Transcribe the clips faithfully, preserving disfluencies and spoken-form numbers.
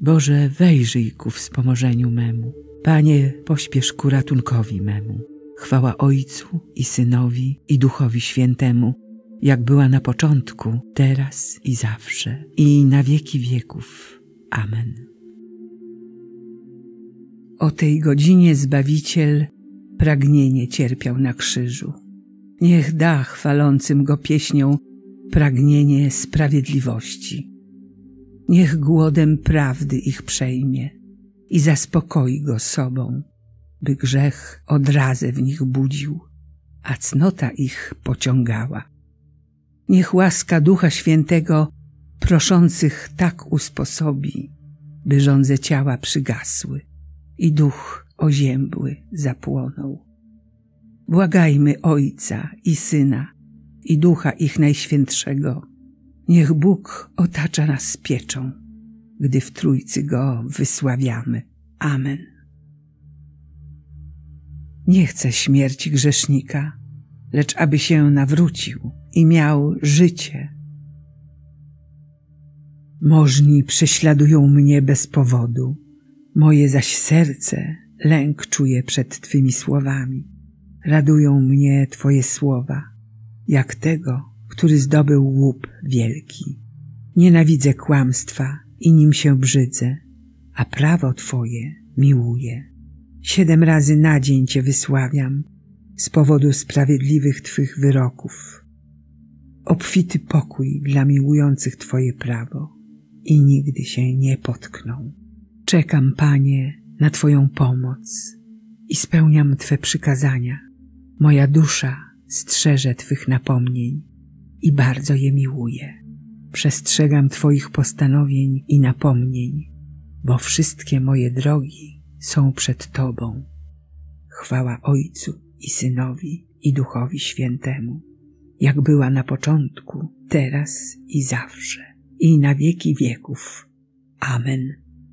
Boże, wejrzyj ku wspomożeniu memu. Panie, pośpiesz ku ratunkowi memu. Chwała Ojcu i Synowi i Duchowi Świętemu, jak była na początku, teraz i zawsze, i na wieki wieków. Amen. O tej godzinie Zbawiciel pragnienie cierpiał na krzyżu. Niech da chwalącym Go pieśnią pragnienie sprawiedliwości. Niech głodem prawdy ich przejmie i zaspokoi Go sobą, by grzech odrazę w nich budził, a cnota ich pociągała. Niech łaska Ducha Świętego proszących tak usposobi, by żądze ciała przygasły i duch oziębły zapłonął. Błagajmy Ojca i Syna i Ducha ich Najświętszego. Niech Bóg otacza nas pieczą, gdy w Trójcy Go wysławiamy. Amen. Nie chcę śmierci grzesznika, lecz aby się nawrócił i miał życie. Możni prześladują mnie bez powodu, moje zaś serce lęk czuje przed Twymi słowami. Radują mnie Twoje słowa, jak tego, który zdobył łup wielki. Nienawidzę kłamstwa i nim się brzydzę, a prawo Twoje miłuję. Siedem razy na dzień Cię wysławiam z powodu sprawiedliwych Twych wyroków. Obfity pokój dla miłujących Twoje prawo i nigdy się nie potkną. Czekam, Panie, na Twoją pomoc i spełniam Twe przykazania. Moja dusza strzeże Twych napomnień i bardzo je miłuję. Przestrzegam Twoich postanowień i napomnień, bo wszystkie moje drogi są przed Tobą. Chwała Ojcu i Synowi i Duchowi Świętemu, jak była na początku, teraz i zawsze, i na wieki wieków. Amen.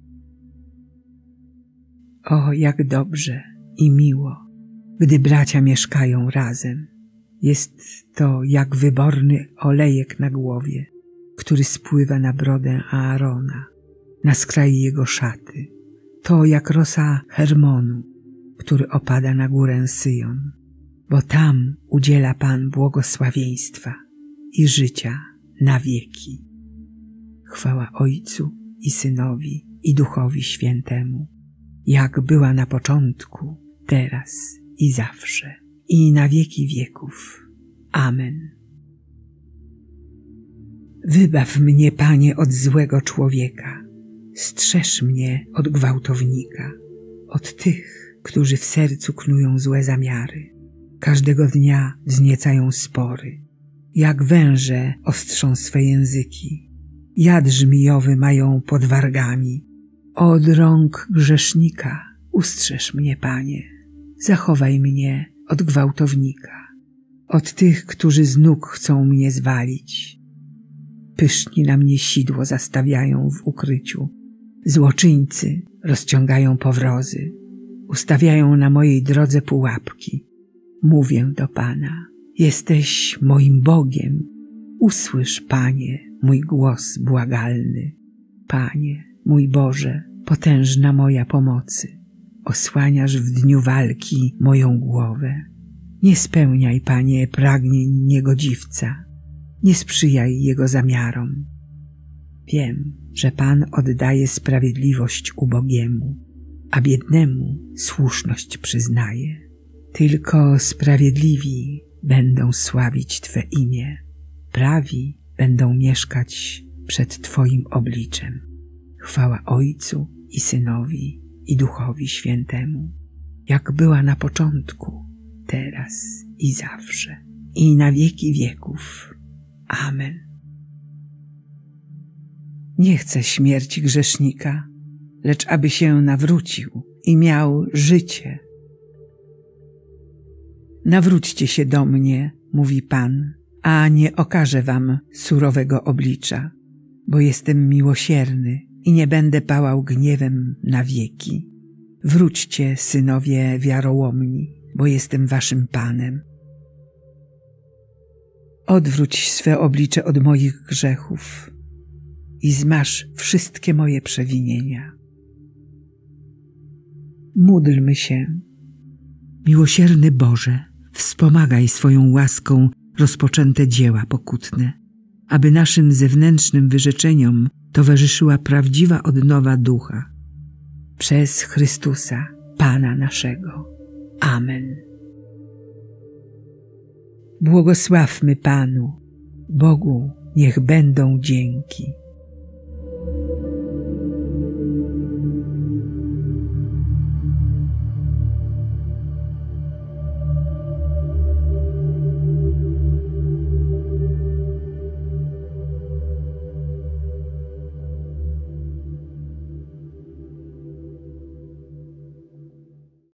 O, jak dobrze i miło, gdy bracia mieszkają razem. Jest to jak wyborny olejek na głowie, który spływa na brodę Aarona, na skraj jego szaty. To jak rosa Hermonu, który opada na górę Syjon, bo tam udziela Pan błogosławieństwa i życia na wieki. Chwała Ojcu i Synowi i Duchowi Świętemu, jak była na początku, teraz i zawsze, i na wieki wieków. Amen. Wybaw mnie, Panie, od złego człowieka. Strzeż mnie od gwałtownika, od tych, którzy w sercu knują złe zamiary. Każdego dnia wzniecają spory. Jak węże ostrzą swe języki. Jad żmijowy mają pod wargami. Od rąk grzesznika ustrzeż mnie, Panie. Zachowaj mnie od gwałtownika, od tych, którzy z nóg chcą mnie zwalić. Pyszni na mnie sidło zastawiają w ukryciu. Złoczyńcy rozciągają powrozy, ustawiają na mojej drodze pułapki. Mówię do Pana, jesteś moim Bogiem. Usłysz, Panie, mój głos błagalny. Panie, mój Boże, potężna moja pomocy. Osłaniasz w dniu walki moją głowę. Nie spełniaj, Panie, pragnień niegodziwca. Nie sprzyjaj jego zamiarom. Wiem, że Pan oddaje sprawiedliwość ubogiemu, a biednemu słuszność przyznaje. Tylko sprawiedliwi będą sławić Twe imię, prawi będą mieszkać przed Twoim obliczem. Chwała Ojcu i Synowi i Duchowi Świętemu, jak była na początku, teraz i zawsze, i na wieki wieków. Amen. Nie chcę śmierci grzesznika, lecz aby się nawrócił i miał życie. Nawróćcie się do mnie, mówi Pan, a nie okażę wam surowego oblicza, bo jestem miłosierny i nie będę pałał gniewem na wieki. Wróćcie, synowie wiarołomni, bo jestem waszym Panem. Odwróć swe oblicze od moich grzechów i zmaż wszystkie moje przewinienia. Módlmy się. Miłosierny Boże, wspomagaj swoją łaską rozpoczęte dzieła pokutne, aby naszym zewnętrznym wyrzeczeniom towarzyszyła prawdziwa odnowa ducha. Przez Chrystusa, Pana naszego. Amen. Błogosławmy Panu, Bogu niech będą dzięki.